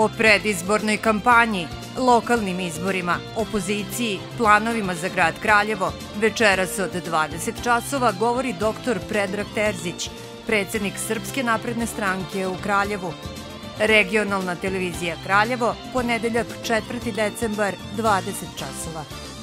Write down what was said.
O predizbornoj kampanji, lokalnim izborima, opoziciji, planovima za grad Kraljevo večeras od 20 časova govori dr. Predrag Terzić, predsednik Srpske napredne stranke u Kraljevu. Regionalna televizija Kraljevo, ponedeljak 4. decembar, 20 časova.